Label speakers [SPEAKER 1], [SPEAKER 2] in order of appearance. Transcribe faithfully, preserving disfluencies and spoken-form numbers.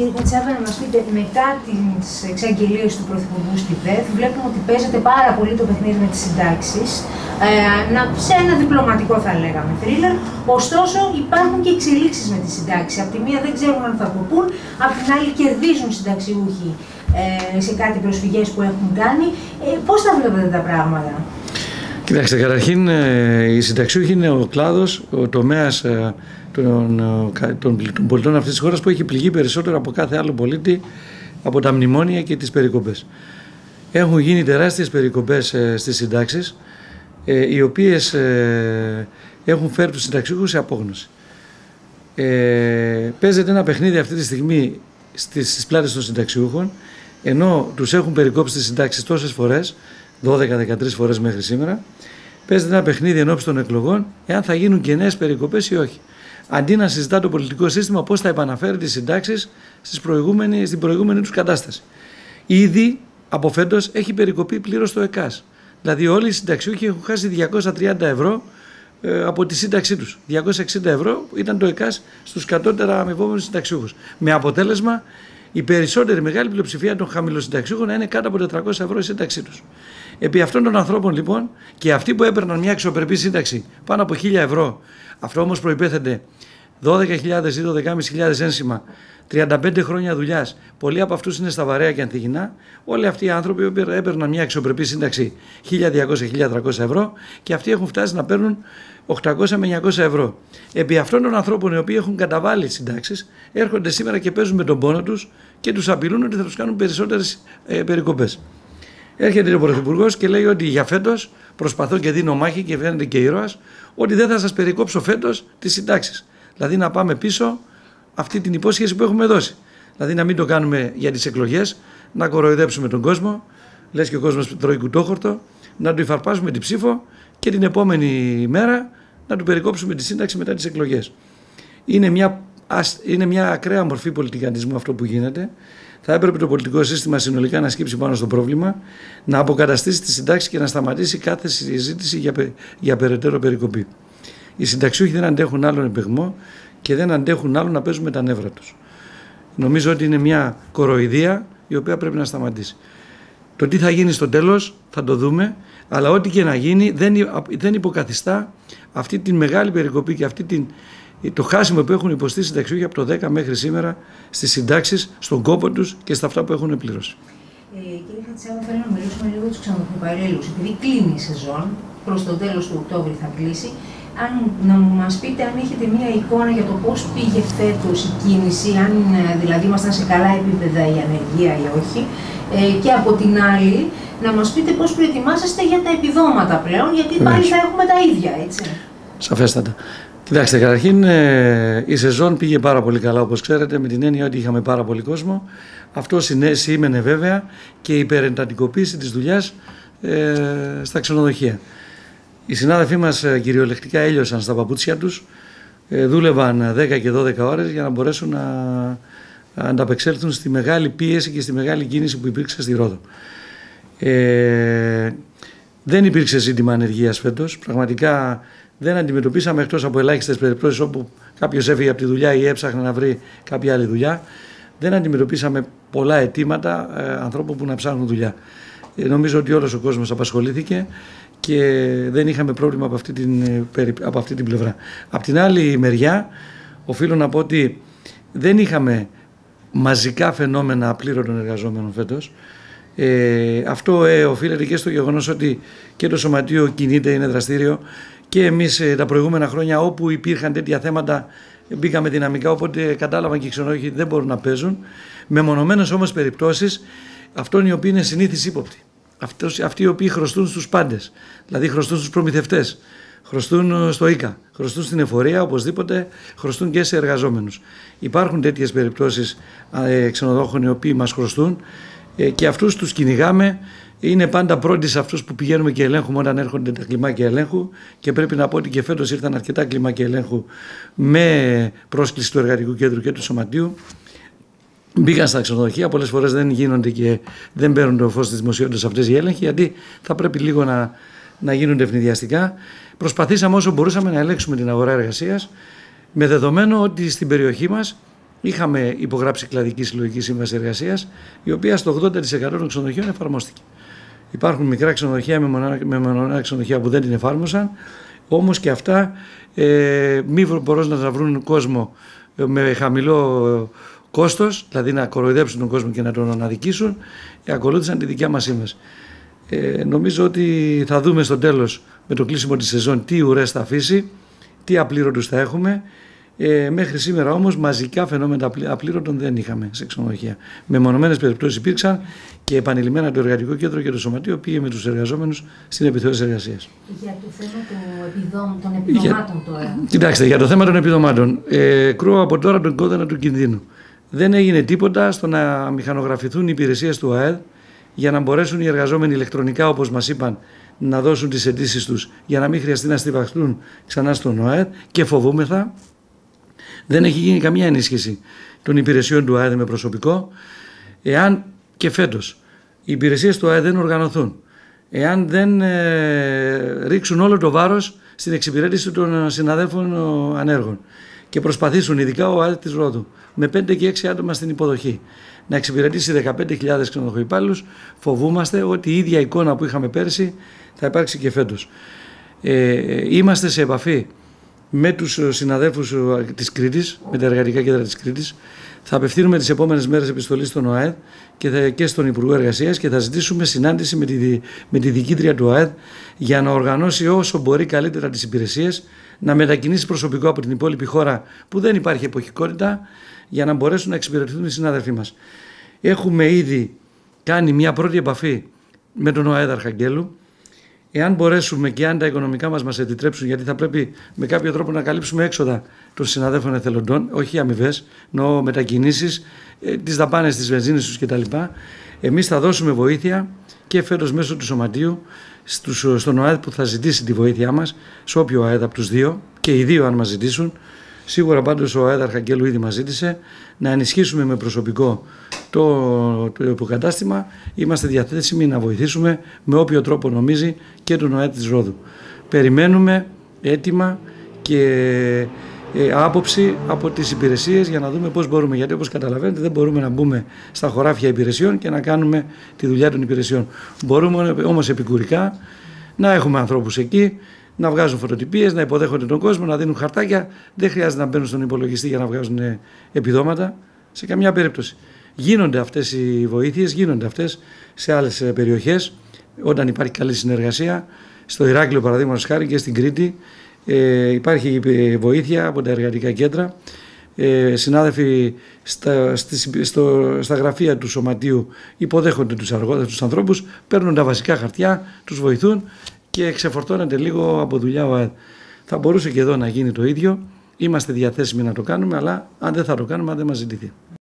[SPEAKER 1] κύριε Χατσάβα, να μας πείτε, μετά τις εξαγγελίες του Πρωθυπουργού στη ΔΕΘ, βλέπουμε ότι παίζεται πάρα πολύ το παιχνίδι με τις συντάξεις, ε, σε ένα διπλωματικό θα λέγαμε θρίλερ. Ωστόσο, υπάρχουν και εξελίξεις με τις συντάξεις. Απ' τη μία δεν ξέρουν αν θα κοπούν, απ' την άλλη κερδίζουν συνταξιούχοι ε, σε κάτι προσφυγές που έχουν κάνει. Ε, πώς θα βλέπετε τα πράγματα?
[SPEAKER 2] Κοιτάξτε, καταρχήν οι συνταξιούχοι είναι ο κλάδος, ο τομέας των, των, των πολιτών αυτής της χώρας που έχει πληγεί περισσότερο από κάθε άλλο πολίτη από τα μνημόνια και τις περικοπές. Έχουν γίνει τεράστιες περικοπές στις συντάξεις, οι οποίες έχουν φέρει τους συνταξιούχους σε απόγνωση. Ε, παίζεται ένα παιχνίδι αυτή τη στιγμή στις, στις πλάτες των συνταξιούχων, ενώ τους έχουν περικόψει τις συντάξεις τόσες φορές, δώδεκα δεκατρείς φορές μέχρι σήμερα. Παίζεται ένα παιχνίδι ενώπιση των εκλογών, εάν θα γίνουν και νέες περικοπές ή όχι. Αντί να συζητά το πολιτικό σύστημα πώς θα επαναφέρει τις συντάξεις στην προηγούμενη τους κατάσταση. Ήδη από φέτος έχει περικοπεί πλήρως το ΕΚΑΣ. Δηλαδή, όλοι οι συνταξιούχοι έχουν χάσει διακόσια τριάντα ευρώ ε, από τη σύνταξή τους. διακόσια εξήντα ευρώ ήταν το ΕΚΑΣ στους κατώτερα αμοιβόμενους συνταξιούχους. Με αποτέλεσμα, η περισσότερη μεγάλη πλειοψηφία των χαμηλοσυνταξιούχων να είναι κάτω από τετρακόσια ευρώ η σύνταξή τους. Επί αυτών των ανθρώπων λοιπόν, και αυτοί που έπαιρναν μια αξιοπρεπή σύνταξη πάνω από χίλια ευρώ, αυτό όμως προϋπέθεται δώδεκα χιλιάδες ή δώδεκα χιλιάδες πεντακόσια ένσημα, τριάντα πέντε χρόνια δουλειάς, πολλοί από αυτούς είναι στα βαρέα και ανθυγινά, όλοι αυτοί οι άνθρωποι έπαιρναν μια αξιοπρεπή σύνταξη χίλια διακόσια με χίλια τριακόσια ευρώ και αυτοί έχουν φτάσει να παίρνουν οκτακόσια με εννιακόσια ευρώ. Επί αυτών των ανθρώπων οι οποίοι έχουν καταβάλει συντάξεις, έρχονται σήμερα και παίζουν με τον πόνο τους και τους απειλούν ότι θα τους κάνουν περισσότερες ε, περικοπές. Έρχεται ο Πρωθυπουργός και λέει ότι για φέτος προσπαθώ και δίνω μάχη και φαίνεται και ήρωας, ότι δεν θα σας περικόψω φέτος τις συντάξεις. Δηλαδή να πάμε πίσω αυτή την υπόσχεση που έχουμε δώσει. Δηλαδή να μην το κάνουμε για τις εκλογές, να κοροϊδέψουμε τον κόσμο, λες και ο κόσμος τρώει κουτόχορτο, να του υφαρπάσουμε την ψήφο και την επόμενη μέρα να του περικόψουμε τη σύνταξη μετά τις εκλογές. Είναι μια, είναι μια ακραία μορφή πολιτικανισμού αυτό που γίνεται. Θα έπρεπε το πολιτικό σύστημα συνολικά να σκύψει πάνω στο πρόβλημα, να αποκαταστήσει τη συντάξη και να σταματήσει κάθε συζήτηση για, για περαιτέρω περικοπή. Οι συνταξιούχοι δεν αντέχουν άλλον επεγμό και δεν αντέχουν άλλο να παίζουν με τα νεύρα τους. Νομίζω ότι είναι μια κοροϊδία η οποία πρέπει να σταματήσει. Το τι θα γίνει στο τέλος θα το δούμε, αλλά ό,τι και να γίνει δεν, δεν υποκαθιστά αυτή τη μεγάλη περικοπή και αυτή την, το χάσιμο που έχουν υποστεί οι συνταξιούχοι από το δέκα μέχρι σήμερα στις συντάξεις, στον κόπο τους και στα αυτά που έχουν πληρώσει.
[SPEAKER 1] Ε, κύριε Χατσάβα, θέλω να μιλήσουμε λίγο τους ξενοδοχειοπαρέλους. Επειδή κλείνει η σεζόν, προς το τέλος του Οκτώβρη θα κλείσει, αν, να μας πείτε αν έχετε μία εικόνα για το πώς πήγε φέτος η κίνηση, αν δηλαδή ήμασταν σε καλά επίπεδα η ανεργία ή όχι, ε, και από την άλλη να μας πείτε πώς προετοιμάσαστε για τα επιδόματα πλέον, γιατί πάλι θα έχουμε τα ίδια, έτσι.
[SPEAKER 2] Σαφέστατα. Κοιτάξτε, καταρχήν ε, η σεζόν πήγε πάρα πολύ καλά, όπως ξέρετε, με την έννοια ότι είχαμε πάρα πολύ κόσμο. Αυτό σήμαινε βέβαια και η υπερεντατικοποίηση της δουλειάς ε, στα ξενοδοχεία. Οι συνάδελφοί μας ε, κυριολεκτικά έλειωσαν στα παπούτσια τους, ε, δούλευαν δέκα και δώδεκα ώρες για να μπορέσουν να, να ανταπεξέλθουν στη μεγάλη πίεση και στη μεγάλη κίνηση που υπήρξε στη Ρόδο. Ε, δεν υπήρξε ζήτημα ανεργίας φέτος, πραγματικά δεν αντιμετωπίσαμε, εκτός από ελάχιστες περιπτώσεις όπου κάποιος έφυγε από τη δουλειά ή έψαχνε να βρει κάποια άλλη δουλειά, δεν αντιμετωπίσαμε πολλά αιτήματα ε, ανθρώπων που να ψάχνουν δουλειά. Ε, νομίζω ότι όλος ο κόσμος απασχολήθηκε και δεν είχαμε πρόβλημα από αυτή την, από αυτή την πλευρά. Από την άλλη μεριά, οφείλω να πω ότι δεν είχαμε μαζικά φαινόμενα απλήρωτων εργαζόμενων φέτος. Ε, αυτό ε, οφείλεται και στο γεγονός ότι και το Σωματείο κινείται, είναι δραστήριο, και εμείς ε, τα προηγούμενα χρόνια όπου υπήρχαν τέτοια θέματα μπήκαμε δυναμικά, οπότε κατάλαβαν και οι ξενοδόχοι δεν μπορούν να παίζουν. Μεμονωμένες όμως περιπτώσεις αυτών οι οποίοι είναι συνήθις ύποπτοι, αυτός, αυτοί οι οποίοι χρωστούν στους πάντες, δηλαδή χρωστούν στους προμηθευτές, χρωστούν στο ΙΚΑ, χρωστούν στην εφορία, οπωσδήποτε χρωστούν και σε εργαζόμενους. Υπάρχουν τέτοιες περιπτώσεις ε, ξενοδόχων οι οποίοι μας χρωστούν ε, και αυτούς τους κυνηγάμε. Είναι πάντα πρώτοι σε αυτούς που πηγαίνουμε και ελέγχουμε όταν έρχονται τα κλιμάκια ελέγχου, και πρέπει να πω ότι και φέτος ήρθαν αρκετά κλιμάκια ελέγχου με πρόσκληση του Εργατικού Κέντρου και του Σωματείου. Μπήκαν στα ξενοδοχεία, πολλές φορές δεν γίνονται και δεν παίρνουν το φως της δημοσιότητας αυτές οι έλεγχοι, γιατί θα πρέπει λίγο να, να γίνονται ευνηδιαστικά. Προσπαθήσαμε όσο μπορούσαμε να ελέγξουμε την αγορά εργασίας, με δεδομένο ότι στην περιοχή μας είχαμε υπογράψει κλαδική συλλογική σύμβαση εργασίας, η οποία στο ογδόντα τοις εκατό των ξενοδοχείων εφαρμόστηκε. Υπάρχουν μικρά ξενοδοχεία με μονομένα ξενοδοχεία που δεν την εφάρμοσαν, όμως και αυτά ε, μη μπορούν να βρουν κόσμο με χαμηλό κόστος, δηλαδή να κοροϊδέψουν τον κόσμο και να τον αδικήσουν, ε, ακολούθησαν τη δικιά μας σύμβαση. Ε, νομίζω ότι θα δούμε στο τέλος με το κλείσιμο της σεζόν τι ουρές θα αφήσει, τι απλήρωτους θα έχουμε. Ε, μέχρι σήμερα όμως μαζικά φαινόμενα απλήρωτων δεν είχαμε σε ξενοδοχεία. Μεμονωμένες περιπτώσεις υπήρξαν και επανειλημμένα το Εργατικό Κέντρο και το Σωματείο πήγε με τους εργαζόμενους στην επιθεώρηση εργασίας.
[SPEAKER 1] Για το θέμα του επιδόμ, των επιδομάτων για, τώρα.
[SPEAKER 2] Κοιτάξτε, για το θέμα των επιδομάτων, ε, κρούω από τώρα τον κόδωνα του κινδύνου. Δεν έγινε τίποτα στο να μηχανογραφηθούν οι υπηρεσίες του ΑΕΔ για να μπορέσουν οι εργαζόμενοι ηλεκτρονικά, όπως μας είπαν, να δώσουν τις αιτήσεις τους για να μην χρειαστεί να στιβαχτούν ξανά στον ΑΕΔ, και φοβούμεθα. Δεν έχει γίνει καμία ενίσχυση των υπηρεσιών του ΑΕΔ με προσωπικό. Εάν και φέτος οι υπηρεσίες του ΑΕΔ δεν οργανωθούν, εάν δεν ε, ρίξουν όλο το βάρος στην εξυπηρέτηση των συναδέλφων ανέργων και προσπαθήσουν, ειδικά ο ΑΕΔ της Ρόδου, με πέντε και έξι άτομα στην υποδοχή, να εξυπηρετήσει δεκαπέντε χιλιάδες ξενοδοχοϊπάλληλους, φοβούμαστε ότι η ίδια εικόνα που είχαμε πέρσι θα υπάρξει και φέτος. Ε, είμαστε σε επαφή με τους συναδέλφους της Κρήτης, με τα εργατικά κέντρα της Κρήτης. Θα απευθύνουμε τις επόμενες μέρες επιστολή στον ΟΑΕΔ και, θα, και στον Υπουργό Εργασίας και θα ζητήσουμε συνάντηση με τη, με τη διοικήτρια του ΟΑΕΔ για να οργανώσει όσο μπορεί καλύτερα τις υπηρεσίες, να μετακινήσει προσωπικό από την υπόλοιπη χώρα που δεν υπάρχει εποχικότητα, για να μπορέσουν να εξυπηρετηθούν οι συνάδελφοί μας. Έχουμε ήδη κάνει μια πρώτη επαφή με τον ΟΑΕΔ Αρχαγγέλου. Εάν μπορέσουμε και αν τα οικονομικά μας μας επιτρέψουν, γιατί θα πρέπει με κάποιο τρόπο να καλύψουμε έξοδα των συναδέλφων εθελοντών, όχι αμοιβές, εννοώ μετακινήσεις, ε, τις δαπάνες της βενζίνης τους κτλ. Εμείς θα δώσουμε βοήθεια και φέτος μέσω του Σωματείου στους, στον ΟΑΕΔ που θα ζητήσει τη βοήθειά μας, σε όποιο ΟΑΕΔ από τους δύο, και οι δύο αν μας ζητήσουν. Σίγουρα πάντως ο ΟΑΕΔ Αρχαγγέλου ήδη μας ζήτησε να ενισχύσουμε με προσωπικό το, το υποκατάστημα. Είμαστε διαθέσιμοι να βοηθήσουμε με όποιο τρόπο νομίζει και τον ΟΑΕΔ της Ρόδου. Περιμένουμε έτοιμα και ε, άποψη από τις υπηρεσίες για να δούμε πώς μπορούμε. Γιατί όπως καταλαβαίνετε δεν μπορούμε να μπούμε στα χωράφια υπηρεσιών και να κάνουμε τη δουλειά των υπηρεσιών. Μπορούμε όμως επικουρικά να έχουμε ανθρώπους εκεί, να βγάζουν φωτοτυπίες, να υποδέχονται τον κόσμο, να δίνουν χαρτάκια. Δεν χρειάζεται να μπαίνουν στον υπολογιστή για να βγάζουν επιδόματα σε καμιά περίπτωση. Γίνονται αυτές οι βοήθειες, γίνονται αυτές σε άλλες περιοχές όταν υπάρχει καλή συνεργασία. Στο Ηράκλειο, παραδείγματος χάρη, και στην Κρήτη ε, υπάρχει βοήθεια από τα εργατικά κέντρα. Ε, συνάδελφοι στα, στις, στο, στα γραφεία του Σωματείου υποδέχονται τους αργότερους, τους ανθρώπους, παίρνουν τα βασικά χαρτιά, τους βοηθούν και ξεφορτώνεται λίγο από δουλειά ο ΑΕΔ. Θα μπορούσε και εδώ να γίνει το ίδιο. Είμαστε διαθέσιμοι να το κάνουμε, αλλά αν δεν θα το κάνουμε, αν δεν μας ζητηθεί.